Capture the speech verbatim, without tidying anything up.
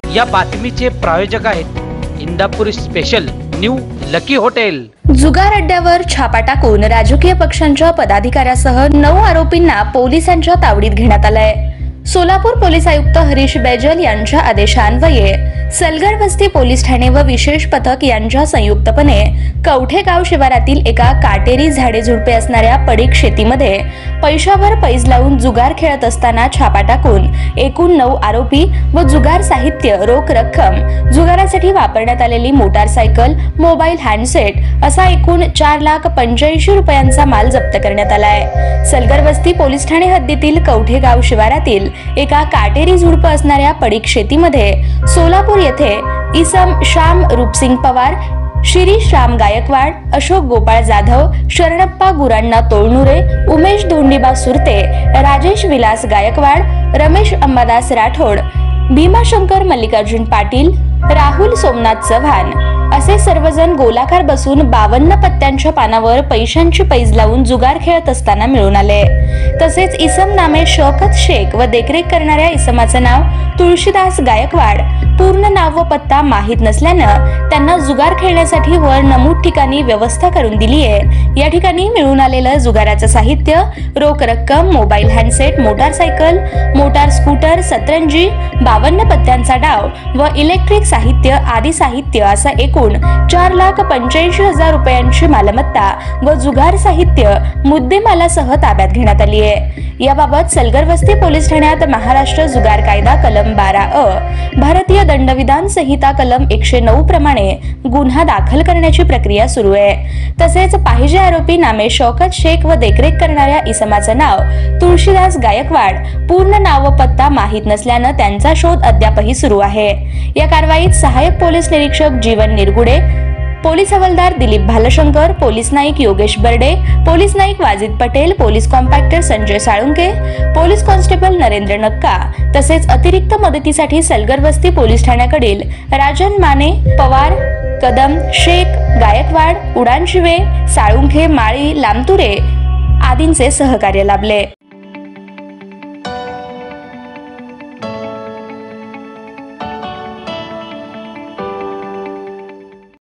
या बातमीचे प्रायोजक आहेत Indapur special new lucky hotel. जुगार अड्ड्यावर छापा टाकून राजकीय पक्षांच्या पदाधिकाऱ्यासह नऊ आरोपींना पोलिसांच्या तावडीत घेण्यात आलंय। सोलापूर पोलीस आयुक्त हरीश बैजल यांच्या आदेशान्वये सलगर वस्ती पोलीस ठाणे व विशेष पथक यांच्या संयुक्तपणे कवठे गाव शिवारातील एका काटेरी झाडे झुडपे असणाऱ्या पडीक शेतीमध्ये पैशावर पैज लावून जुगार खेळत असताना छापा टाकून एकूण नऊ आरोपी व जुगार साहित्य, रोख रक्कम, जुगारासाठी वापरण्यात आलेली मोटारसायकल, मोबाईल हँडसेट असा एकूण चार लाख पंच्याऐंशी रुपयांचा माल जप्त करण्यात आलाय। सलगर वस्ती पोलीस ठाणे हद्दीतील कवठे गाव शिवारातील एका काटेरी झुडप असणाऱ्या पडीक शेतीमध्ये सोलापूर येथे इसम श्याम रूपसिंग पवार, शिरीष राम गायकवाड, अशोक गोपाळ जाधव, शरणप्पा गुरांना तोळनुरे, उमेश धोंडीबा सुरते, राजेश विलास गायकवाड, रमेश अंबादास राठोड, भीमाशंकर मल्लिकार्जुन पाटील, राहुल सोमनाथ चव्हाण असे सर्वजण गोलाकार बसून बावन्न पत्त्यांच्या पानावर पैशांची पैज लावून जुगार खेळत असताना मिळून आले। तसेच इसम नामे शौकत शेख व देखरेख करणाऱ्या इसमाचं नाव तुळशीदास गायकवाड, पूर्ण नाव व पत्ता माहित नसल्यानं त्यांना जुगार खेळण्यासाठी वर नमूद ठिकाणी व्यवस्था करून दिली आहे। या ठिकाणी मिळून आलेलं जुगाराचं साहित्य, रोख रक्कम, mobile handset, motorcycle, motor scooter, सतरंजी, बावन्न पत्त्यांचा डाव व इलेक्ट्रिक साहित्य आदी साहित्य असा एकूण चार लाख पंच्याऐंशी हजार रुपयांची मालमत्ता व जुगार साहित्य मुद्देमालासह ताब्यात घेण्यात आली आहे। याबाबत सलगर वस्ती पोलीस ठाण्यात महाराष्ट्र जुगार कायदा कलम बारा अ, भारतीय दंडविधान संहिता कलम एकशे नऊ प्रमाणे गुन्हा दाखल करण्याची प्रक्रिया सुरू आहे। तसेच पाहिजे आरोपी नामे शौकत शेख व देखरेख करणाऱ्या इसमाचं नाव तुळशीदास गायकवाड, पूर्ण नाव व पत्ता माहित नसल्यानं त्यांचा शोध अद्यापही सुरू आहे। या कारवाईत सहाय्यक पोलीस निरीक्षक जीवन निरगुडे, पोलीस हवालदार दिलीप भालशंकर, पोलीस नाईक योगेश बर्डे, पोलीस नाईक वाजिद पटेल, पोलीस कॉम्पॅक्टर संजय साळुंके, पोलीस कॉन्स्टेबल नरेंद्र नक्का तसेच अतिरिक्त मदतीसाठी सलगर वस्ती पोलीस ठाण्याकडील राजन माने, पवार, कदम, शेख, गायकवाड, उडानशिवे, साळुंखे, माळी, लामतुरे आदींचे सहकार्य लाभले।